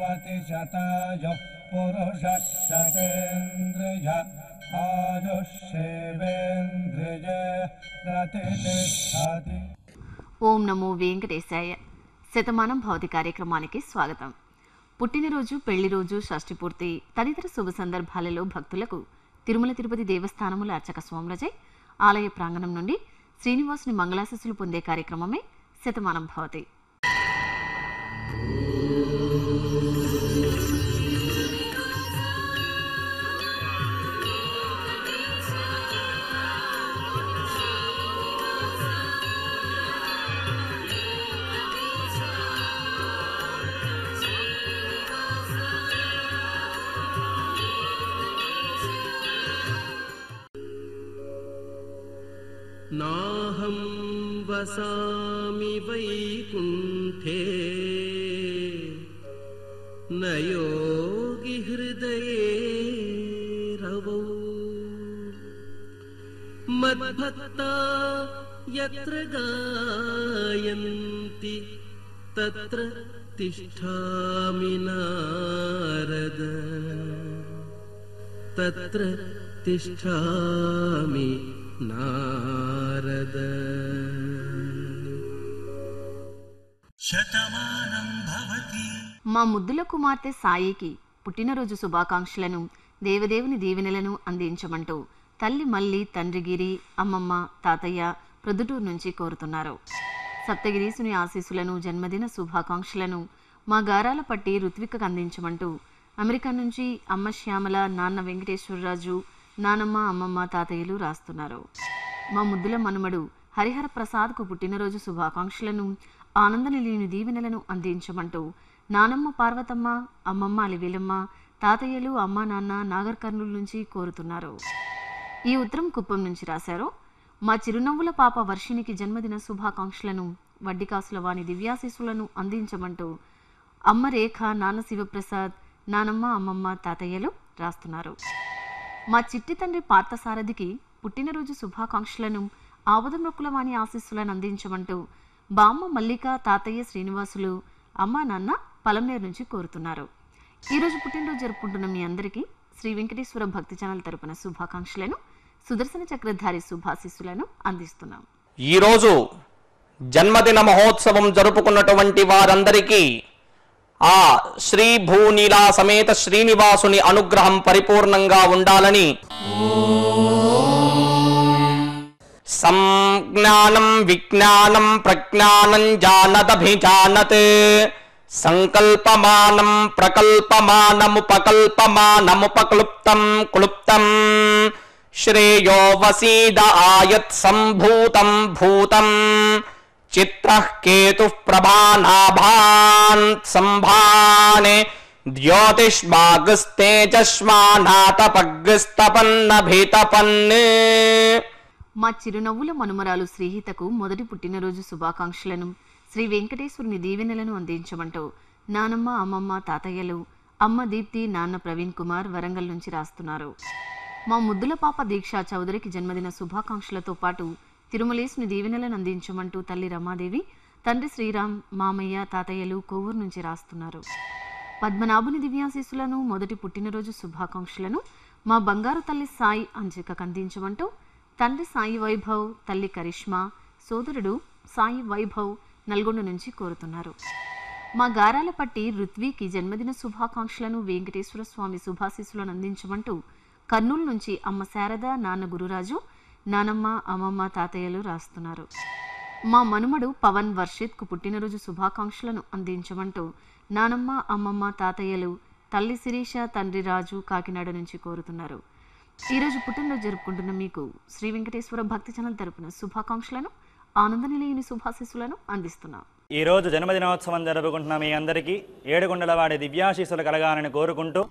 ప్రతిశతాయో పురుషశతేంద్రియ ఆయుష్యేవేంద్రియ ప్రతిష్టతి. ఓం నమో వెంకటేశాయ. శతమానం భవతి కార్యక్రమానికి స్వాగతం. పుట్టినరోజు, పెళ్లిరోజు, షష్ఠి పూర్తి తదితర శుభ సందర్భాలలో భక్తులకు తిరుమల తిరుపతి దేవస్థానముల అర్చక స్వాములచే ఆలయ ప్రాంగణం నుండి శ్రీనివాసుని మంగళాశీస్సులు పొందే కార్యక్రమమే శతమానం భవతి. నాహం వసామి వైకుంఠే న యోగి హృదయే రవౌ మద్భక్తా యత్ర గాయంతి తత్ర తిష్ఠామి నారద తత్ర తిష్ఠామి నారద. శతమానం భవతి. మా ముద్దుల కుమార్తె సాయికి పుట్టినరోజు శుభాకాంక్షలను, దేవదేవుని దీవెనలను అందించమంటూ తల్లి మల్లి, తండ్రిగిరి, అమ్మమ్మ, తాతయ్య ప్రొద్దుటూరు నుంచి కోరుతున్నారు. సప్తగిరీసుని ఆశీస్సులను, జన్మదిన శుభాకాంక్షలను మా గారాల పట్టి ఋత్వికకు అందించమంటూ అమెరికా నుంచి అమ్మ శ్యామల, నాన్న వెంకటేశ్వరరాజు, నానమ్మ, అమ్మమ్మ, తాతయ్యలు రాస్తున్నారు. మా ముద్దుల మనుమడు హరిహర ప్రసాద్కు పుట్టినరోజు శుభాకాంక్షలను, ఆనందనిలీని దీవెనలను అందించమంటూ నానమ్మ పార్వతమ్మ, అమ్మమ్మ అలివేలమ్మ, తాతయ్యలు, అమ్మ, నాన్న నాగర్ కర్నూలు నుంచి కోరుతున్నారు. ఈ ఉత్తరం కుప్పం నుంచి రాశారు. మా చిరునవ్వుల పాప వర్షినికి జన్మదిన శుభాకాంక్షలను, వడ్డికాసుల వాణి దివ్యాశీస్సులను అందించమంటూ అమ్మ రేఖ, నాన్న శివప్రసాద్, నానమ్మ, అమ్మమ్మ, తాతయ్యలు రాస్తున్నారు. మా చిట్టి తండ్రి పార్థసారథికి పుట్టినరోజు శుభాకాంక్షలను, ఆవదమొక్కుల వాణి ఆశీస్సులను అందించమంటూ బామ్మ మల్లిక, తాతయ్య శ్రీనివాసులు, అమ్మ, నాన్న పలంనేరు నుంచి కోరుతున్నారు. ఈరోజు పుట్టినరోజు జరుపుకుంటున్న మీ అందరికీ శ్రీ వెంకటేశ్వర భక్తి ఛానల్ తరపున శుభాకాంక్షలను, సుదర్శన చక్రధారి శుభాశీస్సులను అందిస్తున్నాం. ఈరోజు జన్మదిన మహోత్సవం జరుపుకున్నటువంటి వారందరికీ ఆ శ్రీ భూనీలా సమేత శ్రీనివాసుని అనుగ్రహం పరిపూర్ణంగా ఉండాలని, సంజ్ఞానం విజ్ఞానం ప్రజ్ఞానం జానదభిజానత్ సంకల్పమానం ప్రకల్పమానముపకల్పమానముపక్లుప్తం క్లుప్తం శ్రేయో వసీద ఆయత్ సంభూతం భూతం చిత్రః కేతుః ప్రభానాభాన్ సంభానే ద్యోతిష్మాగస్తేజస్మానాతపగ్స్తపన్నభితపన్నే. మా చిరునవ్వుల మనుమరాలు శ్రీహితకు మొదటి పుట్టినరోజు శుభాకాంక్షలను, శ్రీ వెంకటేశ్వరుని దీవెనలను అందించమంటూ నానమ్మ, అమ్మమ్మ, తాతయ్యలు, అమ్మ దీప్తి, నాన్న ప్రవీణ్ కుమార్ వరంగల్ నుంచి రాస్తున్నారు. మా ముద్దుల పాప దీక్షా చౌదరికి జన్మదిన శుభాకాంక్షలతో పాటు తిరుమలేసుని దీవెనలను అందించమంటూ తల్లి రమాదేవి, తండ్రి శ్రీరామ్, మామయ్య, తాతయ్యలు కొవ్వూరు నుంచి రాస్తున్నారు. పద్మనాభుని దివ్యాశీస్సులను, మొదటి పుట్టినరోజు శుభాకాంక్షలను మా బంగారు తల్లి సాయి అంజికకు అందించమంటూ తండ్రి సాయి వైభవ్, తల్లి కరిష్మా, సోదరుడు సాయి వైభవ్ నల్గొండ నుంచి కోరుతున్నారు. మా గారాల పట్టి ఋత్వికి జన్మదిన శుభాకాంక్షలను, వెంకటేశ్వర స్వామి శుభాశీస్సులను అందించమంటూ కర్నూలు నుంచి అమ్మ శారద, నాన్న గురురాజు, నానమ్మ, అమ్మమ్మ, తాతయ్యలు రాస్తున్నారు. మా మనుమడు పవన్ వర్షిత్కు పుట్టినరోజు శుభాకాంక్షలను అందించమంటూ నానమ్మ, అమ్మమ్మ, తాతయ్యలు, తల్లి శిరీష, తండ్రి రాజు కాకినాడ నుంచి కోరుతున్నారు. ఈరోజు పుట్టినరోజు జరుపుకుంటున్న మీకు శ్రీ వెంకటేశ్వర భక్తి ఛానల్ తరపున శుభాకాంక్షలను, ఆనందనిలయని శుభాశీస్సులను అందిస్తున్నాం. ఈరోజు జన్మదినోత్సవం జరుపుకుంటున్న మీ అందరికీ ఏడుగుండలవాడి దివ్యాశీస్సులు కలగాలని కోరుకుంటూ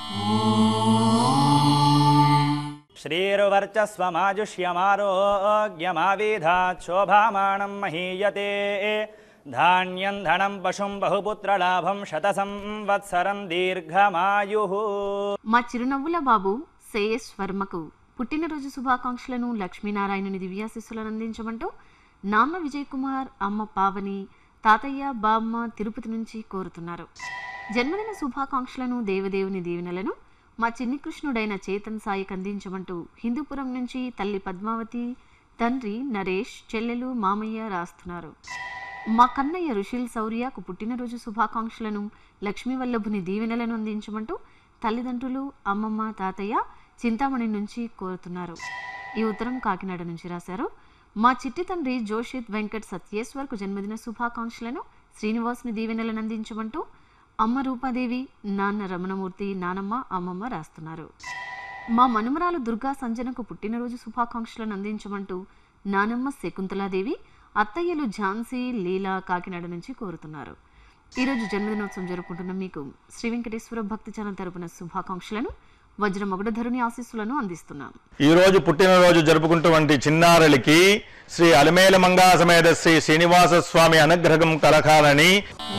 శ్రీర్వర్చస్వమాజుష్యమారోగ్యమావిధాత్ శోభామానం మహీయతే ధాన్యం ధనం పశుం బహుపుత్రలాభం శత సంవత్సరం దీర్ఘమాయుః. మా చిరునవ్వుల బాబు శ్రేయస్ వర్మకు పుట్టినరోజు శుభాకాంక్షలను, లక్ష్మీనారాయణుని దివ్యాశీస్సులను అందించమంటూ నాన్న విజయ్ కుమార్, అమ్మ పావని, తాతయ్య, బామ్మ తిరుపతి నుంచి కోరుతున్నారు. జన్మదిన శుభాకాంక్షలను దేవదేవుని దీవెనలను మా చిన్ని కృష్ణుడైన చేతన్ సాయికి అందించమంటూ హిందూపురం నుంచి తల్లి పద్మావతి, తండ్రి నరేష్, చెల్లెలు మామయ్య రాస్తున్నారు. మా కన్నయ్య రుషిల్ శౌర్యకు పుట్టినరోజు శుభాకాంక్షలను లక్ష్మీ వల్లభుని దీవెనలను అందించమంటూ తల్లిదండ్రులు, అమ్మమ్మ, తాతయ్య చింతామణి నుంచి కోరుతున్నారు. ఈ ఉత్తరం కాకినాడ నుంచి రాశారు. మా చిట్టి తండ్రి జోషిత్ వెంకట్ సత్యేశ్వర్కు జన్మదిన శుభాకాంక్షలను శ్రీనివాసుని దీవెనలను అందించమంటూ అమ్మ రూపాదేవి, నాన్న రమణమూర్తి, నానమ్మ, అమ్మమ్మ రాస్తున్నారు. మా మనుమరాలు దుర్గా సంజనకు పుట్టినరోజు శుభాకాంక్షలను అందించమంటూ నానమ్మ శకుంతలాదేవి, అత్తయ్యలు ఝాన్సీ, లీలా కాకినాడ నుంచి కోరుతున్నారు. ఈరోజు జన్మదినోత్సవం జరుపుకుంటున్న మీకు శ్రీ వెంకటేశ్వర భక్తి ఛానల్ తరపున శుభాకాంక్షలను, వజ్ర మగుడధరుని ఆశీస్సులను అందిస్తున్నాం. ఈ రోజు పుట్టినరోజు జరుపుకుంటున్నటువంటి చిన్నారులకి శ్రీ అలమేల మంగా సమేత శ్రీ శ్రీనివాస స్వామి అనుగ్రహం కలకాలని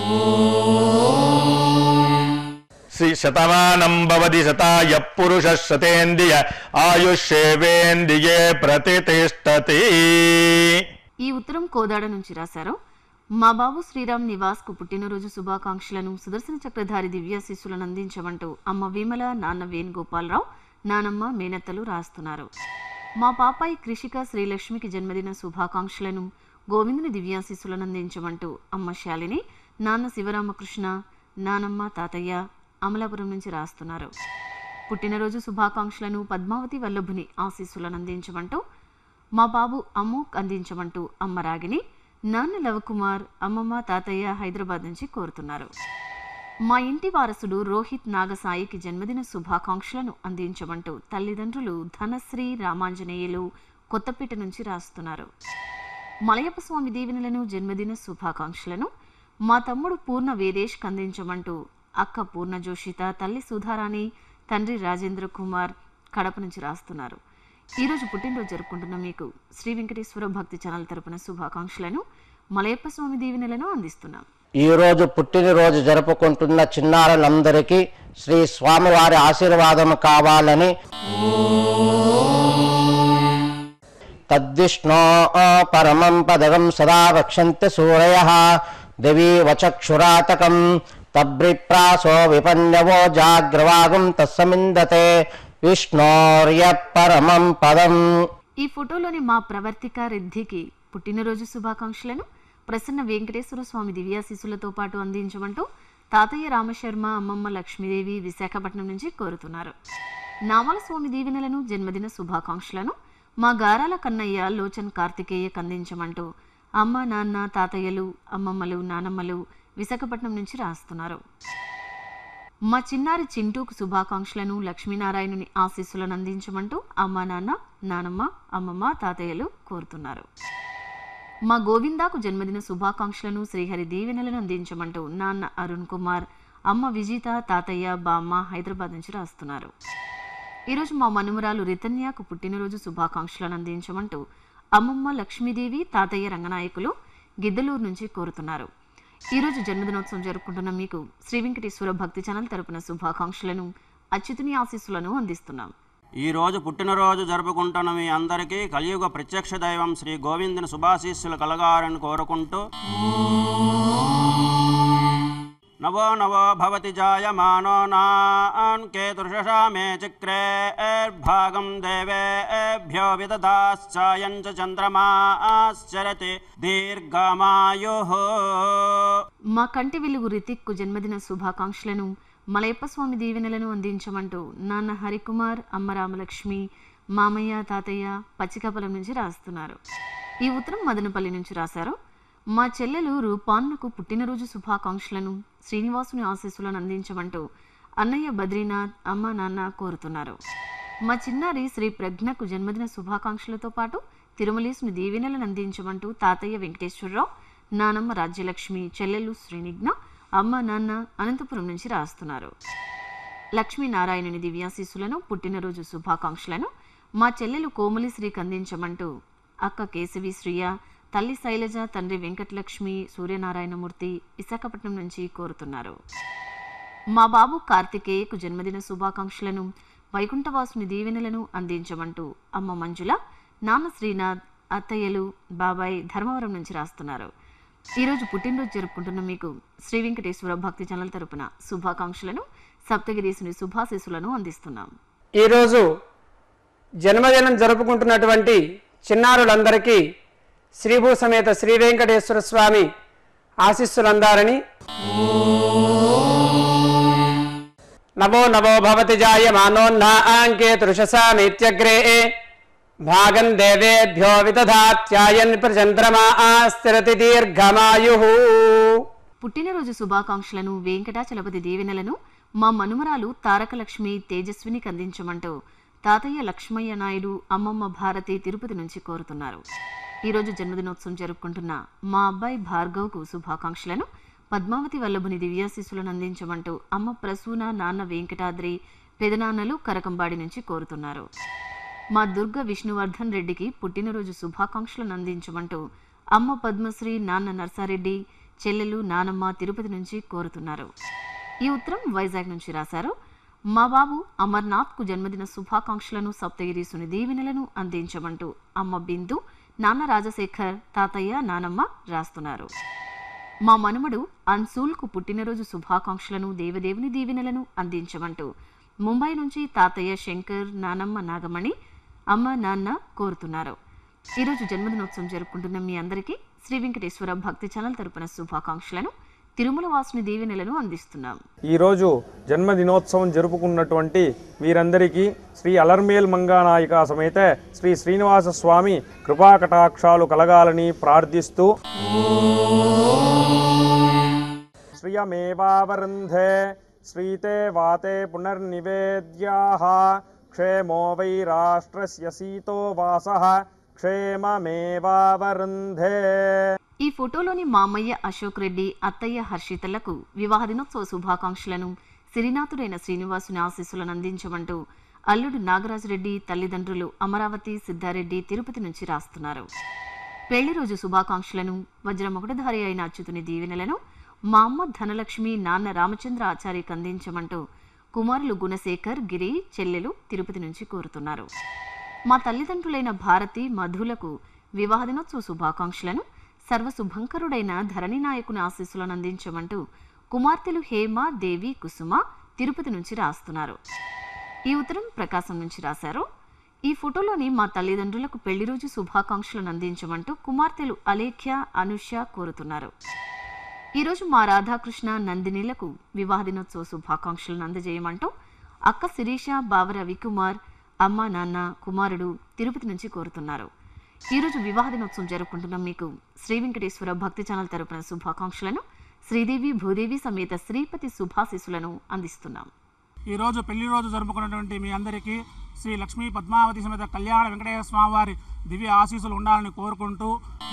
శ్రీ శతమానంభవతి శతాయ పురుష శతేంద్రియ ఆయుష్యేవేంద్రియే ప్రతిష్టతి. ఈ ఉత్తరం కోదాడ నుంచి రాశారు. మా బాబు శ్రీరామ్ నివాస్కు పుట్టినరోజు శుభాకాంక్షలను, సుదర్శన చక్రధారి దివ్యాశీస్సులను అందించమంటూ అమ్మ విమల, నాన్న వేణుగోపాలరావు, నానమ్మ, మేనత్తలు రాస్తున్నారు. మా పాపాయి కృషిక శ్రీలక్ష్మికి జన్మదిన శుభాకాంక్షలను, గోవిందుని దివ్యాశీస్సులను అందించమంటూ అమ్మ శాలిని, నాన్న శివరామకృష్ణ, నానమ్మ, తాతయ్య అమలాపురం నుంచి రాస్తున్నారు. పుట్టినరోజు శుభాకాంక్షలను పద్మావతి వల్లభుని ఆశీస్సులను అందించమంటూ మా బాబు అమోక్ అందించమంటూ అమ్మ రాగిని, నాన్న లవకుమార్, అమ్మమ్మ, తాతయ్య హైదరాబాద్ నుంచి కోరుతున్నారు. మా ఇంటి వారసుడు రోహిత్ నాగసాయికి జన్మదిన శుభాకాంక్షలను అందించమంటూ తల్లిదండ్రులు ధనశ్రీ, రామాంజనేయులు కొత్తపేట నుంచి రాస్తున్నారు. మలయప్ప స్వామి దీవెనలను, జన్మదిన శుభాకాంక్షలను మా తమ్ముడు పూర్ణ వేదేశ్కి అందించమంటూ అక్క పూర్ణ జోషిత, తల్లి సుధారాణి, తండ్రి రాజేంద్ర కుమార్ కడప నుంచి రాస్తున్నారు. ఈరోజు పుట్టినరోజు జరుపుకుంటున్న మీకు శ్రీ వెంకటేశ్వర భక్తి ఛానల్ తరపున శుభాకాంక్షలను, మలయప్ప స్వామి దీవెనలను అందిస్తున్నాం. ఈరోజు పుట్టినరోజు జరుపుకుంటున్న చిన్నారులందరికీ శ్రీ స్వామివారి ఆశీర్వాదం కావాలని తద్విష్ణో పరమం పదగం సదా వక్షంతి సూరయః దేవీ వచక్షురాతకం తబ్రిప్రాసో విపన్యవో జాగ్రవాగం తస్సమిందతే విష్ణోర్య పరమం పదం. ఈ ఫోటోలోని మా ప్రవర్తిక రిద్ధికి పుట్టినరోజు శుభాకాంక్షలను ప్రసన్న వెంకటేశ్వర స్వామి దివ్యాశీస్సులతో పాటు అందించమంటూ తాతయ్య రామశర్మ, అమ్మమ్మ లక్ష్మీదేవి విశాఖపట్నం నుంచి కోరుతున్నారు. నామాల స్వామి దీవెనలను, జన్మదిన శుభాకాంక్షలను మా గారాల కన్నయ్య లోచన్ కార్తికేయకు అందించమంటూ అమ్మ, నాన్న, తాతయ్యలు, అమ్మమ్మలు, నానమ్మలు విశాఖపట్నం నుంచి రాస్తున్నారు. మా చిన్నారి చింటూకు శుభాకాంక్షలను, లక్ష్మీనారాయణుని ఆశీస్సులను అందించమంటూ అమ్మ, నాన్న, నానమ్మ, అమ్మమ్మ, తాతయ్యలు కోరుతున్నారు. మా గోవిందాకు జన్మదిన శుభాకాంక్షలను, శ్రీహరి దీవెనలను అందించమంటూ నాన్న అరుణ్ కుమార్, అమ్మ విజిత, తాతయ్య, బామ్మ హైదరాబాద్ నుంచి రాస్తున్నారు. ఈరోజు మా మనుమరాలు రితన్యాకు పుట్టినరోజు శుభాకాంక్షలను అందించమంటూ అమ్మమ్మ లక్ష్మీదేవి, తాతయ్య రంగనాయకులు గిద్దలూరు నుంచి కోరుతున్నారు. ఈరోజు జన్మదినోత్సవం జరుపుకుంటున్న మీకు శ్రీ వెంకటేశ్వర భక్తి ఛానల్ తరపున శుభాకాంక్షలను, అచ్యుతుని ఆశీస్సులను అందిస్తున్నాం. ఈ రోజు పుట్టినరోజు జరుపుకుంటున్న మీ అందరికీ కలియుగ ప్రత్యక్ష దైవం శ్రీ గోవిందుని శుభాశీస్సులు కలగాలని కోరుకుంటూ నవో నవో భవతి జాయమానో నాన్ కేతుర్షశామే చక్రేర్భాగం దేవేభ్యో విదదాశ్చాయం చ చంద్రమాశ్చరతి దీర్ఘమాయుః. మా కంటి వెలుగు రితిక్కు జన్మదిన శుభాకాంక్షలను, మలయప్ప స్వామి దీవెనలను అందించమంటూ నాన్న హరికుమార్, అమ్మ రామలక్ష్మి, మామయ్య, తాతయ్య పచ్చికపలం నుంచి రాస్తున్నారు. ఈ ఉత్తరం మదనపల్లి నుంచి రాశారు. మా చెల్లెలు రూపాన్నకు పుట్టినరోజు శుభాకాంక్షలను, శ్రీనివాసుని ఆశీస్సులను అందించమంటూ అన్నయ్య బద్రీనాథ్, అమ్మ, నాన్న కోరుతున్నారు. మా చిన్నారి శ్రీ ప్రజ్ఞకు జన్మదిన శుభాకాంక్షలతో పాటు తిరుమలేసుని దీవెనలను అందించమంటూ తాతయ్య వెంకటేశ్వరరావు, నానమ్మ రాజ్యలక్ష్మి, చెల్లెలు శ్రీనిఘ్న, అమ్మ, నాన్న అనంతపురం నుంచి రాస్తున్నారు. లక్ష్మీనారాయణుని దివ్యాశీస్సులను, పుట్టినరోజు శుభాకాంక్షలను మా చెల్లెలు కోమలిశ్రీకి అందించమంటూ అక్క కేశవి శ్రీయ, తల్లి శైలజ, తండ్రి వెంకటలక్ష్మి, సూర్యనారాయణమూర్తి విశాఖపట్నం నుంచి కోరుతున్నారు. మా బాబు కార్తికేయకు జన్మదిన శుభాకాంక్షలను, వైకుంఠవాసుని దీవెనలను అందించమంటూ అమ్మ మంజుల, నాన్న శ్రీనాథ్, అత్తయ్యలు, బాబాయ్ ధర్మవరం నుంచి రాస్తున్నారు. ఈరోజు పుట్టినరోజు జరుపుకుంటున్న మీకు శ్రీ వెంకటేశ్వర భక్తి ఛానల్ తరపున శుభాకాంక్షలను సప్తగిరీసుని శుభాశీస్సులను అందిస్తున్నాం. ఈరోజు జన్మదినం జరుపుకుంటున్నటువంటి చిన్నారులందరికీ శ్రీభూ సమేత శ్రీ వెంకటేశ్వర స్వామి ఆశీస్సులందారని నమో నమో భవతి జాయమానోన్నాంకే తృషసామిత్యగ్రే భాగం దేవేభ్యో విదధాత్యాయన్ ప్రచంద్రమా స్థిరతి దీర్ఘమాయుః. పుట్టినరోజు శుభాకాంక్షలను వెంకటాచలపతి దీవెనలను మా మనుమరాలు తారకలక్ష్మి తేజస్వినికి అందించమంటూ తాతయ్య లక్ష్మయ్య నాయుడు, అమ్మమ్మ భారతి తిరుపతి నుంచి కోరుతున్నారు. ఈరోజు జన్మదినోత్సవం జరుపుకుంటున్న మా అబ్బాయి భార్గవ్కు శుభాకాంక్షలను పద్మావతి వల్లభుని దివ్యాశీస్సులను అందించమంటూ అమ్మ ప్రసూన, నాన్న వెంకటాద్రి, పెదనాన్నలు కరకంబాడి నుంచి కోరుతున్నారు. మా దుర్గ విష్ణువర్ధన్ రెడ్డికి పుట్టినరోజు శుభాకాంక్షలను అందించమంటూ అమ్మ పద్మశ్రీ, నాన్న నర్సారెడ్డి, చెల్లెలు, నానమ్మ తిరుపతి నుంచి కోరుతున్నారు. ఈ ఉత్తరం వైజాగ్ నుంచి రాశారు. మా బాబు అమర్నాథ్కు జన్మదిన శుభాకాంక్షలను సప్తగిరీసుని దీవెనలను అందించమంటూ అమ్మ బిందు, నాన్న రాజశేఖర్, తాతయ్య, నానమ్మ రాస్తున్నారు. మా మనుమడు అన్సూల్కు పుట్టినరోజు శుభాకాంక్షలను దేవదేవుని దీవెనలను అందించమంటూ ముంబై నుంచి తాతయ్య శంకర్, నానమ్మ నాగమణి, అమ్మ నాన్న కోరుతున్నారు. ఈరోజు జన్మదినోత్సవం జరుపుకుంటున్న మీ అందరికీ శ్రీ వెంకటేశ్వర భక్తి ఛానల్ తరపున శుభాకాంక్షలను తిరుమల వాసుని దీవెనలను అందిస్తున్నాం. ఈరోజు జన్మదినోత్సవం జరుపుకున్నటువంటి వీరందరికీ శ్రీ అలర్మేల్ మంగానాయిక సమేత శ్రీ శ్రీనివాస స్వామి కృపాకటాక్షాలు కలగాలని ప్రార్థిస్తూ శ్రియమేవావరుంధే శ్రీతే వాతే పునర్నివేద్యాః క్షేమో వై రాష్ట్రస్య సీతో వాసః క్షేమమేవావరుంధే. ఈ ఫోటోలోని మామయ్య అశోక్ రెడ్డి, అత్తయ్య హర్షితలకు వివాహ దినోత్సవ శుభాకాంక్షలను సిరినాథుడైన శ్రీనివాసుని ఆశీస్సులను అందించమంటూ అల్లుడు నాగరాజరెడ్డి, తల్లిదండ్రులు అమరావతి, సిద్ధారెడ్డి తిరుపతి నుంచి రాస్తున్నారు. పెళ్లి రోజు శుభాకాంక్షలను వజ్రమకుటధారి అయిన అచ్యుతుని దీవెనలను మా అమ్మ ధనలక్ష్మి, నాన్న రామచంద్ర ఆచార్యకు అందించమంటూ కుమారులు గుణశేఖర్, గిరి, చెల్లెలు తిరుపతి నుంచి కోరుతున్నారు. మా తల్లిదండ్రులైన భారతి, మధులకు వివాహ దినోత్సవ శుభాకాంక్షలను సర్వశుభంకరుడైన ధరణి నాయకుని ఆశీస్సులను అందించమంటూ కుమార్తెలు హేమ, దేవి, కుసుమ తిరుపతి నుంచి రాస్తున్నారు. ఈ ఉత్తరం ప్రకాశం నుంచి రాశారు. ఈ ఫోటోలోని మా తల్లిదండ్రులకు పెళ్లి రోజు శుభాకాంక్షలను అందించమంటూ కుమార్తెలు అలేఖ్య, అనుష కోరుతున్నారు. ఈరోజు మా రాధాకృష్ణ, నందినిలకు వివాహ దినోత్సవ శుభాకాంక్షలను అందజేయమంటూ అక్క శిరీష, బావ రవికుమార్, అమ్మ నాన్న, కుమారుడు తిరుపతి నుంచి కోరుతున్నారు. ఈరోజు వివాహ దినోత్సవం జరుపుకుంటున్న మీకు శ్రీ వెంకటేశ్వర భక్తి ఛానల్ తరపున శుభాకాంక్షలను శ్రీదేవి, భూదేవి సమేత శ్రీపతి శుభాశీస్సులను అందిస్తున్నాం. ఈరోజు పెళ్లి రోజు జరుపుకున్నటువంటి మీ అందరికీ శ్రీ లక్ష్మీ పద్మావతి సమేత కళ్యాణ వెంకటేశ్వర స్వామి వారి దివ్య ఆశీస్సులు ఉండాలని కోరుకుంటూ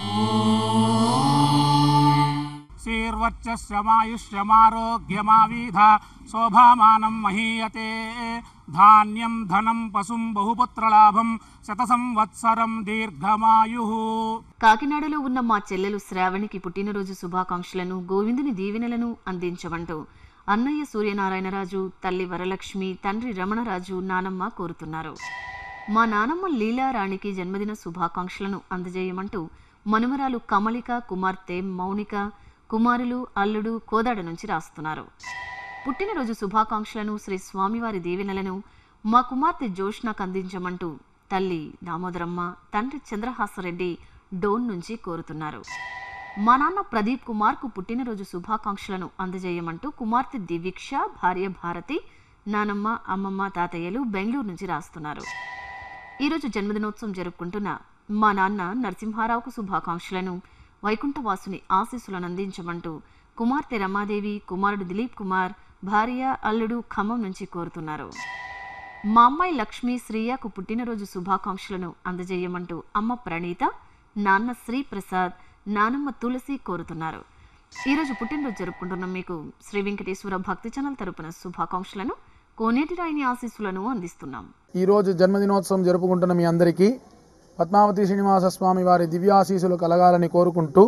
శ్రీర్వర్చస్యమాయుష్యమారోగ్యమావీధ శోభామానం మహీయతే ధాన్యం ధనం పశుం బహుపుత్రలాభం శత సంవత్సరం దీర్ఘమాయుః. కాకినాడలో ఉన్న మా చెల్లెలు శ్రావణికి పుట్టినరోజు శుభాకాంక్షలను గోవిందుని దీవెనలను అందించమంటూ అన్నయ్య సూర్యనారాయణరాజు, తల్లి వరలక్ష్మి, తండ్రి రమణరాజు, నానమ్మ కోరుతున్నారు. మా నానమ్మ లీలారాణికి జన్మదిన శుభాకాంక్షలను అందజేయమంటూ మనుమరాలు కమలిక, కుమార్తె మౌనిక, కుమారులు, అల్లుడు కోదాడ నుంచి రాస్తున్నారు. పుట్టినరోజు శుభాకాంక్షలను శ్రీ స్వామివారి దీవెనలను మా కుమార్తె జోష్నకు అందించమంటూ తల్లి దామోదరమ్మ, తండ్రి చంద్రహాసరెడ్డి డోన్ నుంచి కోరుతున్నారు. మా నాన్న ప్రదీప్ కుమార్కు పుట్టినరోజు శుభాకాంక్షలను అందజేయమంటూ కుమార్తె దివీక్ష, భార్య భారతి, నానమ్మ, అమ్మమ్మ, తాతయ్యలు బెంగళూరు నుంచి రాస్తున్నారు. ఈరోజు జన్మదినోత్సవం జరుపుకుంటున్న మా నాన్న నరసింహారావుకు శుభాకాంక్షలను వైకుంఠవాసుని ఆశీస్సులను అందించమంటూ కుమార్తె రమాదేవి, కుమారుడు దిలీప్ కుమార్, భార్య, అల్లుడు ఖమ్మం నుంచి కోరుతున్నారు. మా అమ్మాయి లక్ష్మి శ్రీయకు పుట్టినరోజు శుభాకాంక్షలను అందజేయమంటూ అమ్మ ప్రణీత, నాన్న శ్రీప్రసాద్, నానమ్మ తులసి కోరుతున్నారు. ఈరోజు పుట్టినరోజు జరుపుకుంటున్న మీకు శ్రీ వెంకటేశ్వర భక్తి ఛానల్ తరపున శుభాకాంక్షలను కోనేటి రాయిని ఆశీస్సులను అందిస్తున్నాం. ఈరోజు జన్మదినోత్సవం జరుపుకుంటున్న మీ అందరికీ పద్మావతి శ్రీనివాస స్వామి వారి దివ్యాశీసులు కలగాలని కోరుకుంటూ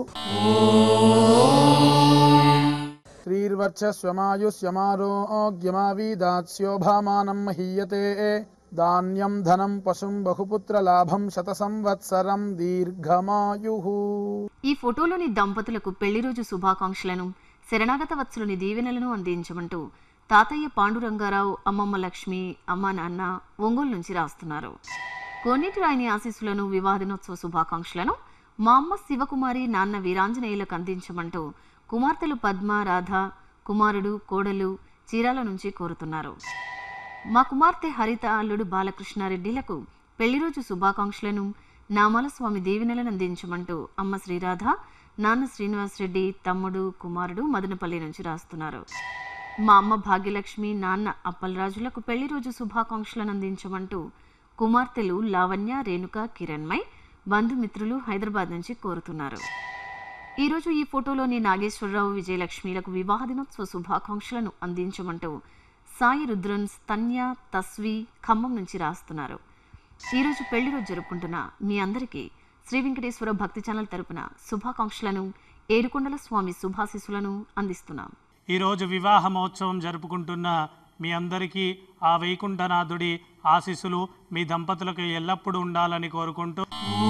శ్రీర్వర్చస్వమాయుష్యమారోగ్యమావీదాత్స్యోభామానం మహీయతే ధాన్యం ధనం పశుం బహుపుత్ర లాభం శత సంవత్సరం దీర్ఘమాయుః. ఈ ఫోటోలోని దంపతులకు పెళ్లి రోజు శుభాకాంక్షలను, శరణాగత వత్సలుని దీవెనలను అందించమంటూ తాతయ్య పాండురంగారావు, అమ్మమ్మ లక్ష్మి, అమ్మ నాన్న ఒంగోలు నుంచి రాస్తున్నారు. కోనేటి రాయని ఆశీస్సులను, వివాహ దినోత్సవ శుభాకాంక్షలను మా అమ్మ శివకుమారి, నాన్న వీరాంజనేయులకు అందించమంటూ కుమార్తెలు పద్మ, రాధ, కుమారుడు, కోడలు చీరాల నుంచి కోరుతున్నారు. మా కుమార్తె హరిత, అల్లుడు బాలకృష్ణారెడ్డిలకు పెళ్లి రోజు శుభాకాంక్షలను, నామాల స్వామి దీవెనలను అందించమంటూ అమ్మ శ్రీరాధ, నాన్న శ్రీనివాసరెడ్డి, తమ్ముడు, కుమారుడు మదనపల్లి నుంచి రాస్తున్నారు. మా అమ్మ భాగ్యలక్ష్మి, నాన్న అప్పలరాజులకు పెళ్లి రోజు శుభాకాంక్షలను అందించమంటూ కుమార్తెలు లావణ్య, రేణుక, కిరణ్మయ్, బంధుమిత్రులు హైదరాబాద్ నుంచి కోరుతున్నారు. ఈరోజు ఈ ఫోటోలోని నాగేశ్వరరావు, విజయలక్ష్మిలకు వివాహ దినోత్సవ శుభాకాంక్షలను అందించమంటూ సాయి రుద్రన్, తన్య, తస్వి ఖమ్మం నుంచి రాస్తున్నారు. ఈరోజు పెళ్లి రోజు జరుపుకుంటున్న మీ అందరికీ శ్రీ వెంకటేశ్వర భక్తి ఛానల్ తరపున శుభాకాంక్షలను, ఏడుకొండల స్వామి శుభాశీస్సులను అందిస్తున్నాం. ఈరోజు వివాహ మహోత్సవం జరుపుకుంటున్న మీ అందరికీ ఆ వైకుంఠనాథుడి ఆశీస్సులు మీ దంపతులకు ఎల్లప్పుడూ ఉండాలని కోరుకుంటూ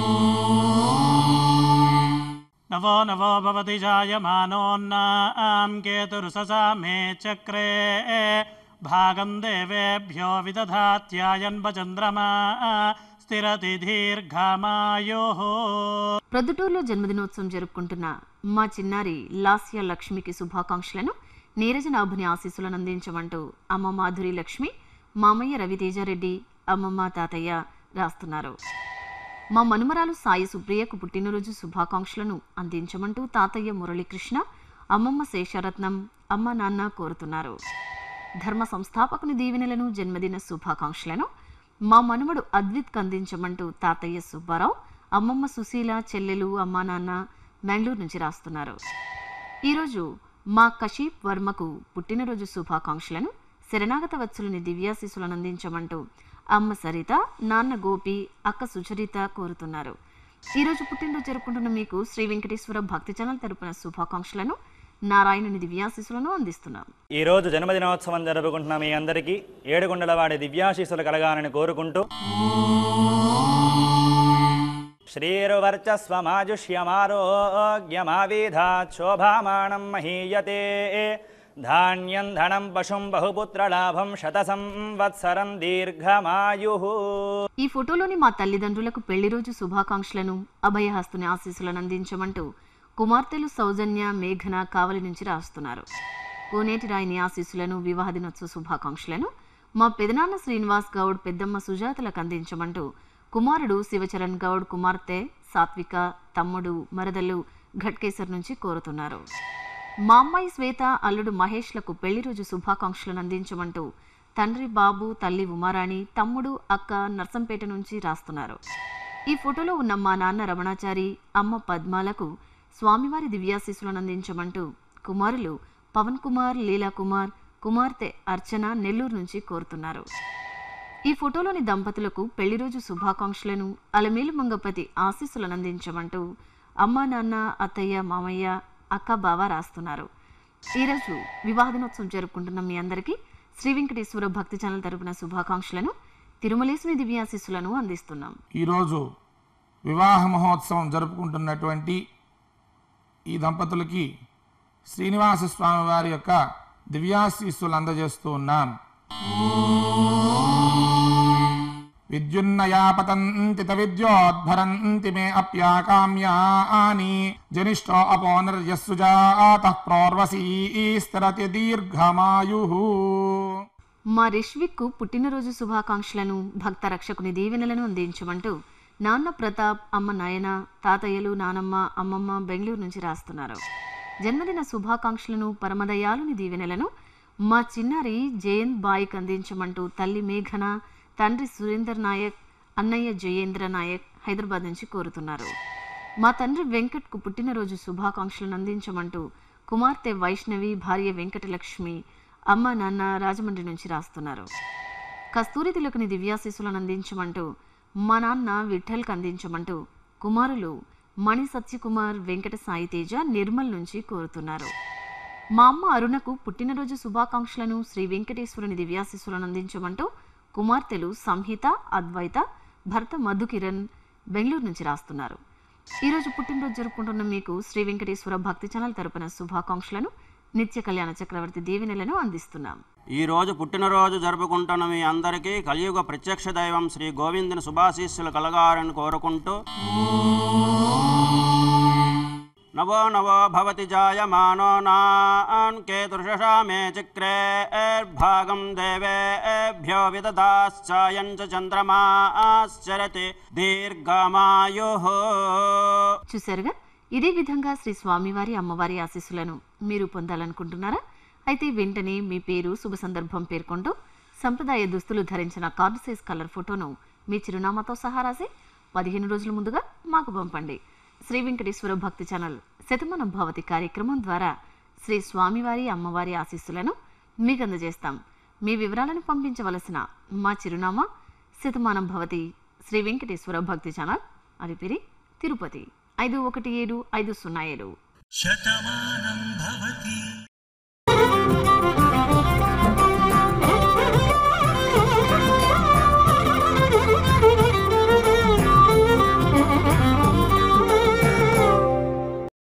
నవో నవో భవతి జాయమానోన్నాం కేతురుససామే చక్రే భాగం దేవేభ్యో విదధాత్యాయన్వచంద్రమా స్థిరతి దీర్ఘమాయోః. ప్రొద్దుటూరులో జన్మదినోత్సవం జరుపుకుంటున్న మా చిన్నారి లాస్య లక్ష్మికి శుభాకాంక్షలను, నీరజనాభుని ఆశీస్సులను అందించమంటూ అమ్మ మాధురి లక్ష్మి, మామయ్య రవితేజారెడ్డి, అమ్మమ్మ, తాతయ్య రాస్తున్నారు. మా మనుమరాలు సాయి సుప్రియకు పుట్టినరోజు శుభాకాంక్షలను అందించమంటూ తాతయ్య మురళీకృష్ణ, అమ్మమ్మ శేషరత్నం, అమ్మ నాన్న కోరుతున్నారు. ధర్మ సంస్థాపకుని దీవెనలను, జన్మదిన శుభాకాంక్షలను మా మనుమడు అద్విత్కు అందించమంటూ తాతయ్య సుబ్బారావు, అమ్మమ్మ సుశీల, చెల్లెలు, అమ్మా నాన్న బెంగళూరు నుంచి రాస్తున్నారు. ఈరోజు మా కషీప్ వర్మకు పుట్టినరోజు శుభాకాంక్షలను, శరణాగత వత్సలుని దివ్యాశీస్సులను అందించమంటూ అమ్మ సరిత, నాన్న గోపి, అక్క సుచరిత కోరుతున్నారు. ఈరోజు పుట్టినరోజు జరుపుకుంటున్న మీకు శ్రీ వెంకటేశ్వర భక్తి ఛానల్ తరపున శుభాకాంక్షలను, నారాయణుని దివ్యాశీస్సులను అందిస్తున్నాం. ఈ రోజు జన్మదినోత్సవం జరుపుకుంటున్న మీ అందరికీ ఏడుకొండలవాడి దివ్యాశీస్సులు కలగాలని కోరుకుంటూ శ్రీర్వర్చస్వమాజుష్యమారోగ్యమావిధాత్ శోభామానం మహీయతే ధాన్యం ధనం పశుం బహుపుత్రలాభం శత సంవత్సరం దీర్ఘమాయుః. ఈ ఫోటోలోని మా తల్లిదండ్రులకు పెళ్లి రోజు శుభాకాంక్షలను, అభయహస్తుని ఆశీస్సులను అందించమంటూ కుమార్తెలు సౌజన్య, మేఘన కావలి నుంచి రాస్తున్నారు. కోనేటి రాయిని ఆశీస్సులను, వివాహ దినోత్సవ శుభాకాంక్షలను మా పెదనాన్న శ్రీనివాస్ గౌడ్, పెద్దమ్మ సుజాతలకు అందించమంటూ కుమారుడు శివచరణ్ గౌడ్, కుమార్తె సాత్విక, తమ్ముడు, మరదలు ఘట్కేసర్ నుంచి కోరుతున్నారు. మా అమ్మాయి శ్వేత, అల్లుడు మహేష్లకు పెళ్లి రోజు శుభాకాంక్షలను అందించమంటూ తండ్రి బాబు, తల్లి ఉమారాణి, తమ్ముడు, అక్క నర్సంపేట నుంచి రాస్తున్నారు. ఈ ఫోటోలో ఉన్న మా నాన్న రమణాచారి, అమ్మ పద్మాలకు స్వామివారి దివ్యాశీస్సులను అందించమంటూ కుమారులు పవన్ కుమార్, లీలా కుమార్, కుమార్తె అర్చన నెల్లూరు నుంచి కోరుతున్నారు. ఈ ఫోటోలోని దంపతులకు పెళ్లి రోజు శుభాకాంక్షలను, అలమేలు మంగపతి ఆశీస్సులను అందించమంటూ అమ్మ నాన్న, అత్తయ్య, మామయ్య, అక్క, బావ రాస్తున్నారు. ఈరోజు వివాహ దినోత్సవం జరుపుకుంటున్న మీ అందరికీ శ్రీ వెంకటేశ్వర భక్తి ఛానల్ తరపున శుభాకాంక్షలను, తిరుమలేశ్వరి దివ్యాశీస్సులను అందిస్తున్నాం. ఈరోజు వివాహ మహోత్సవం జరుపుకుంటున్నటువంటి ఈ దంపతులకి శ్రీనివాస స్వామి వారి యొక్క దివ్యాశీస్సులు అందజేస్తూ ఉన్నాం. విద్యున్నయా పతంతి విద్యోద్భరంతి మే అప్యాకామ్యాని జనిష్టో అపోనర్యస్సుజాతః ప్రోర్వసీ స్థిరతి దీర్ఘమాయుః. మా రిష్విక్కు పుట్టినరోజు శుభాకాంక్షలను, భక్త రక్షకుని దీవెనలను అందించమంటూ నాన్న ప్రతాప్, అమ్మ నయన, తాతయ్యలు, నానమ్మ, అమ్మమ్మ బెంగళూరు నుంచి రాస్తున్నారు. జన్మదిన శుభాకాంక్షలను, పరమదయాలుని దీవెనలను మా చిన్నారి జయంత్ బాయ్కి అందించమంటూ తల్లి మేఘన, తండ్రి సురేందర్ నాయక్, అన్నయ్య జయేంద్ర నాయక్ హైదరాబాద్ నుంచి కోరుతున్నారు. మా తండ్రి వెంకట్కు పుట్టినరోజు శుభాకాంక్షలను అందించమంటూ కుమార్తె వైష్ణవి, భార్య వెంకటలక్ష్మి, అమ్మ నాన్న రాజమండ్రి నుంచి రాస్తున్నారు. కస్తూరి తిలకుని దివ్యాశీస్సులను అందించమంటూ మా నాన్న విఠల్కి అందించమంటూ కుమారులు మణి సత్యకుమార్, వెంకట సాయి తేజ నిర్మల్ నుంచి కోరుతున్నారు. మా అమ్మ అరుణకు పుట్టినరోజు శుభాకాంక్షలను, శ్రీ వెంకటేశ్వరుని దివ్యాశీస్సులను అందించమంటూ కుమార్తెలు సంహిత, అద్వైత, భర్త మధుకిరణ్ బెంగళూరు నుంచి రాస్తున్నారు. ఈరోజు పుట్టినరోజు జరుపుకుంటున్న మీకు శ్రీ వెంకటేశ్వర భక్తి ఛానల్ తరపున శుభాకాంక్షలను, నిత్య కళ్యాణ చక్రవర్తి దీవెనలను అందిస్తున్నాం. ఈ రోజు పుట్టినరోజు జరుపుకుంటున్న మీ అందరికీ కలియుగ ప్రత్యక్ష దైవం శ్రీ గోవిందుని శుభాశీస్సులు కలగాలని కోరుకుంటూ నవో నవో భవతి జాయమానో నాన్కేతుర్షషా మే చక్రేర్భాగం దేవేభ్యో విదదాశ్చాయం చ చంద్రమాశ్చరతి దీర్ఘమాయుః. చూశారుగా, ఇదే విధంగా శ్రీ స్వామివారి అమ్మవారి ఆశీస్సులను మీరు పొందాలనుకుంటున్నారా? అయితే వెంటనే మీ పేరు, శుభ సందర్భం పేర్కొంటూ సంప్రదాయ దుస్తులు ధరించిన కార్డు సైజ్ కలర్ ఫోటోను మీ చిరునామాతో సహా రాసి 15 రోజుల ముందుగా మాకు పంపండి. శ్రీ వెంకటేశ్వర భక్తి ఛానల్ శతమానంభావతి కార్యక్రమం ద్వారా శ్రీ స్వామివారి అమ్మవారి ఆశీస్సులను మీకు అందజేస్తాం. మీ వివరాలను పంపించవలసిన మా చిరునామా శతమానంభవతి, శ్రీ వెంకటేశ్వర భక్తి ఛానల్, అలిపిరి, తిరుపతి 517507. శతమానం భవతి.